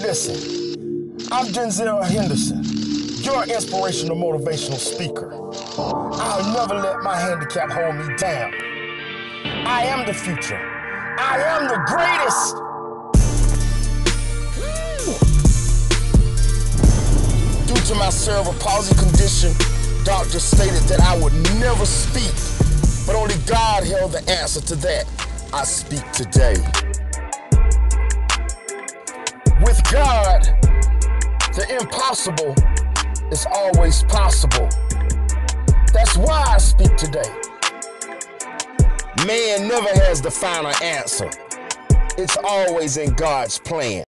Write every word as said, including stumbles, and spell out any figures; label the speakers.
Speaker 1: Listen, I'm Denzel M Henderson, your inspirational motivational speaker. I'll never let my handicap hold me down. I am the future. I am the greatest. Due to my cerebral palsy condition, doctors stated that I would never speak, but only God held the answer to that. I speak today. With God, the impossible is always possible. That's why I speak today. Man never has the final answer. It's always in God's plan.